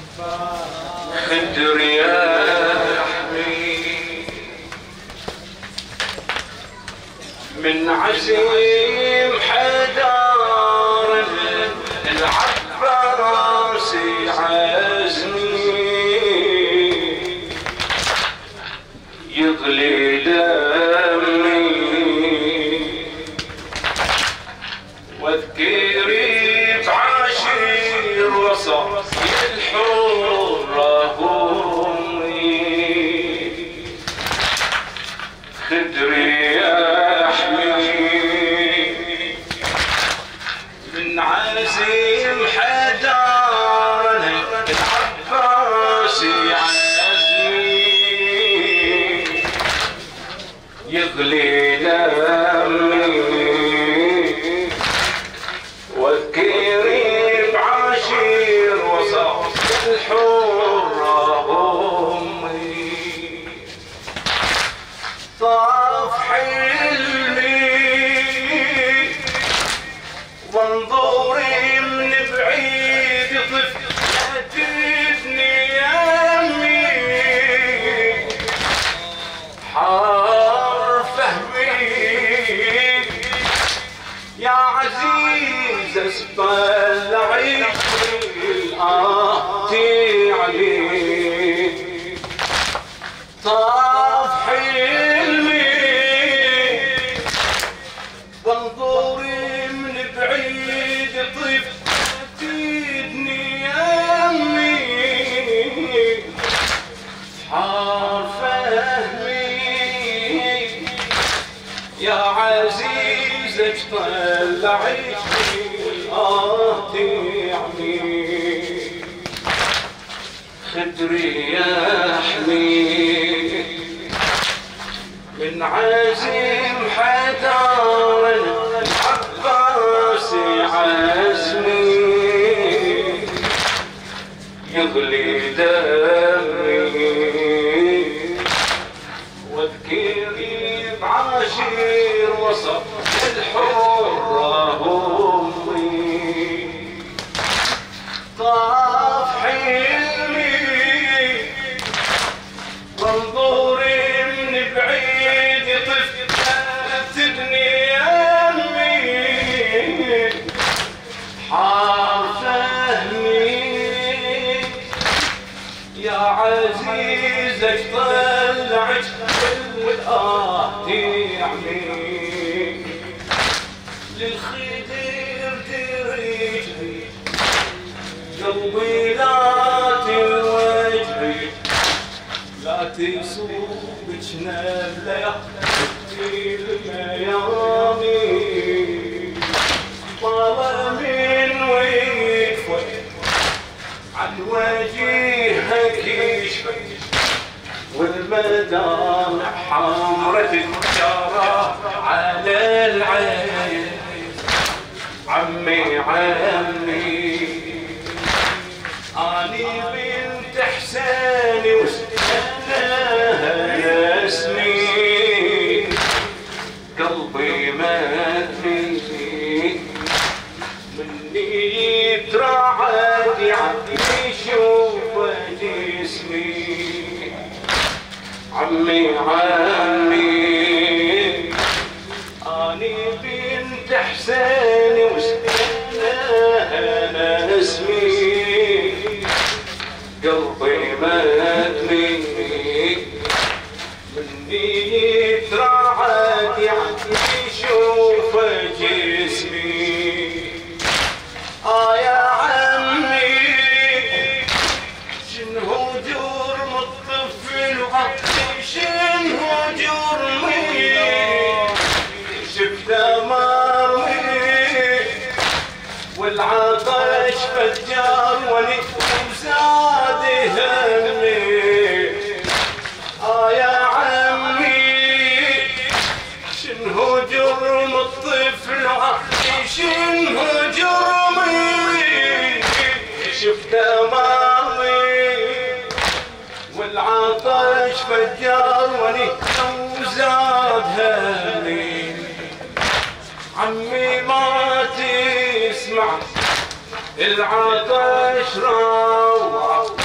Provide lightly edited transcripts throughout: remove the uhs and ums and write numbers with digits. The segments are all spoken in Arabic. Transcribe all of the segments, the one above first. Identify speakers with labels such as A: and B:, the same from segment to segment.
A: خدر يا حبيب من عزيم حدار العباس عزمي يغلي دمي واذكري بعشير وصف الحرة أمي خدري يا حبيب من عزيم حدار العباس عزمي يغلي دمي واذكري بعشير وصف الحرة أمي طاف حلمي وانظري من بعيد طفلتني يمي حار فهمي يا عزيزة اطلعي الآتي عليك طاف حلمي وانظري من بعيد طفلتني يمي حار فهمي يا عزيزة طلعي الآتي عليك خدري يا حبيب من عزيم حدار العباس عزمي يغلي دمي واذكري بعشير وصف الحرة أمي طاف حلمي وانظري من بعيد طفلتني يمي حار فهمي يا عزيزة طلعت والآتي عليك للخدر ترجعي قلبي لا توجعي لا تصوبك نبلة يا ختي الميامي طال من ويكفي عن وجهك يشفي والمدامع حمرة الجرى على العين عمي عمي أني بنت حسين وسناها اسمي قلبي مدني مني ترعد عمي شوف جسمي عمي عمي أني بنت حسين وسناها اسمي قلبي مدني مني يترعد يعني يشوف جسمي يا عمي شنو جرم الطفل وعقلي شنو جرمي شفت مرمي والعطش فجار ولي وزاد همي يا عمي شنو جرم الطفل وعقلي شنو جرمي شفت مرمي والعطش فجار ولي وزاد همي عمي ما تسمع العطش روح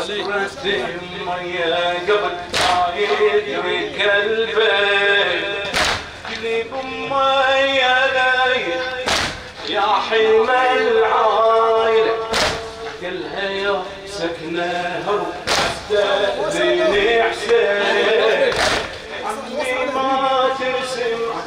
A: كثرة المية قبل ما يدرك البيت قلب مية ليل يا حلم العايلة كلها يا سكنها استأذن حسين عمي ما تسمع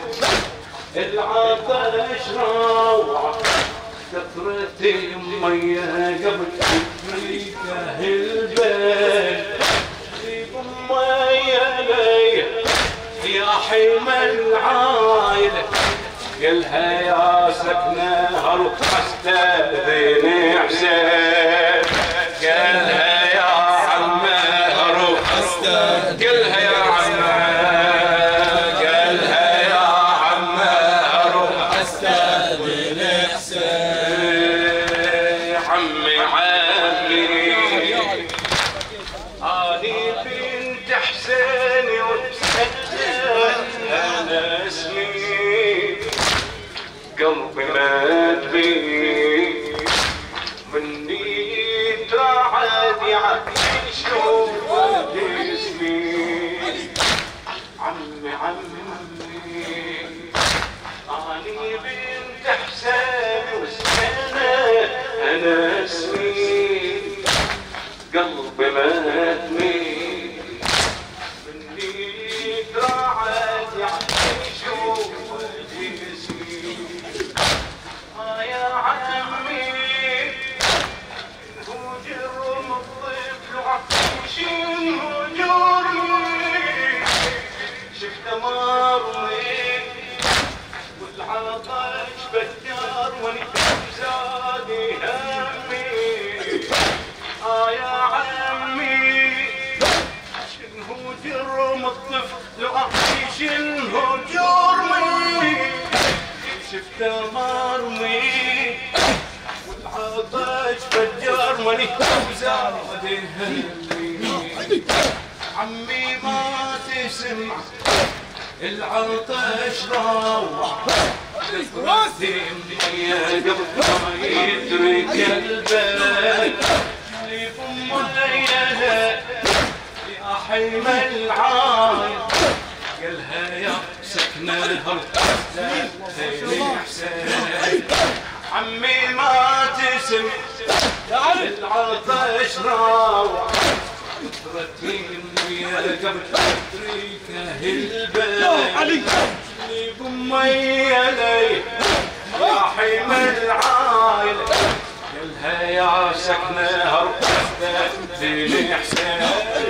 A: العطش روعة كثرة المية قبل يدركه البيت قلب مية ليل يا حلم العايلة كلها يا سكنها روح استأذن حسين كلها يا عمه روح كلها يا عمه كلها يا عمه روح استأذن حسين عمي عمي اني بنت حسين انا اسمي قلبي مدري مني تعادي عشوف جسمي عمي اني بنت حسين وسنة انا اسمي قلبي مدري مني تعادي عشوف جسمي يا عمي جرم الطفل عطشين وجوري شفت مرمي والعطش بدار زادي همي يا عمي شنو جرم الطفل عطشين وجوري شفت مرمي والعطش فجار ماني زادي همي عمي ما تسمع العطش روح قبل ما يدرك البيت قلب مية يا حلم العايل قالها يا سكنها حسين عمي ما تسمع العطش روح كثرة المية قبل تدريكه البيت قلب مية لي يا حلم العايلة قالها يا سكنها استأذن حسين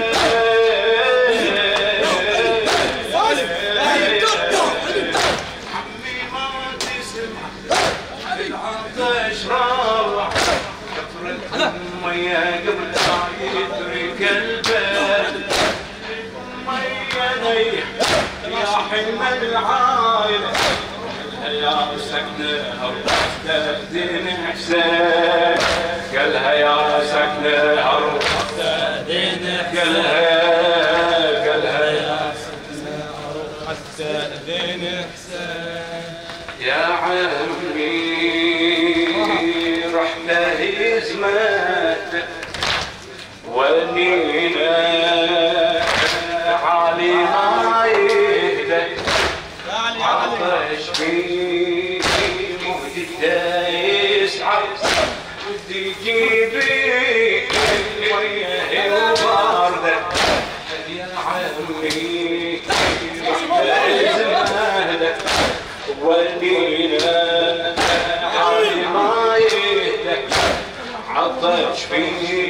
A: عمي ما تسمع العطش روح كثرة المية قبل ما يدرك البيت مية لي يا حلم العايلة يا سكنها استأذن حسين قالها يا سكنها استأذن قالها يا سكنها استأذن حسين يا عمي رحت هزمت ونينا علي ما يهدى عطش في مهدته يسعى ودي جيبي وياه وبارده يا عمي زمهدك ولينا علي ما يهدى عطش في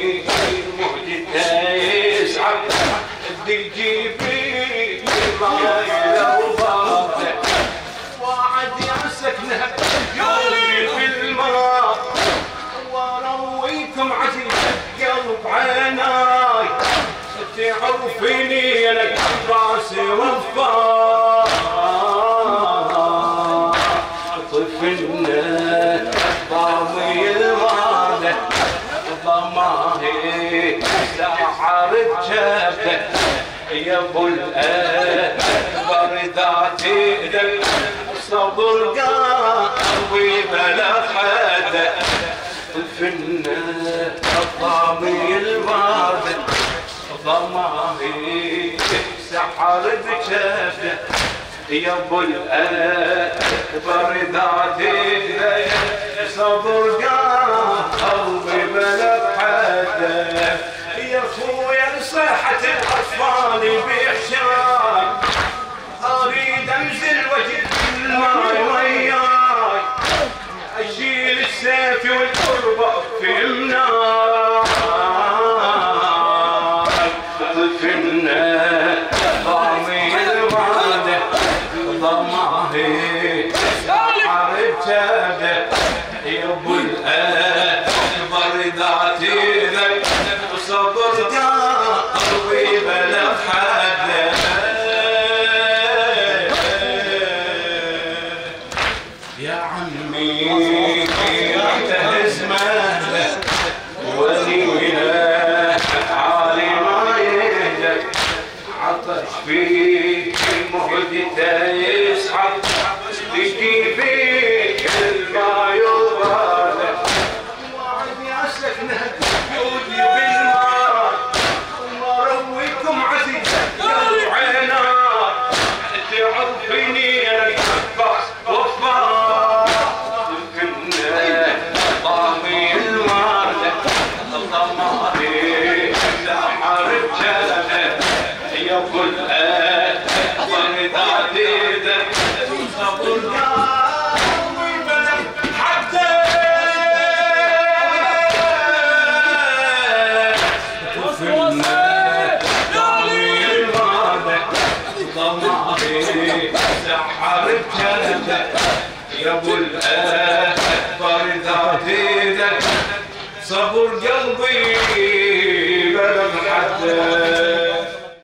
A: مهدته يسعى ودي جيبي وياه وبارده واعد يمسكنا قلبي في الماء ورويكم عزيز قلب عيناي تعرفيني انا راسي وفاء طفلنا ضامي الوالد ضماهي سحر جبته يا ابو الاكبر ذاتي صبر قلبي بلا حد فينا الضامي البارد ضماهي سحر بجفه يا ابو الاكبر ذاتي صبر قلبي بلا حده يا اخويا صحة الاطفال بإحشاي اريد انزل وجه الماي وياي اشيل السيف والقربة في مناي فينا ضامي الوعده ضماهي سحر بجفه يا ابو الاكبر ذاتي لك صبر قلبي بلا حده يا عمي انتهز مهلك ولينا عالي ما يهدك عطش فيك مهدته يسحب تجي فيك الماء يضربك وعد يا سكنه جودي بالماء وما رويكم عزيزه يا عيناي تعرفيني انا العباس وفاء كنا ضامي الورده ضماري سحر بجفه يا ابو الاكبر ذاتي صبر قلبي بلا حده وفينا ضامي الورده ضماري سحر بجفه يا ابو الاكبر ذاتي صبر قلبي بلا حده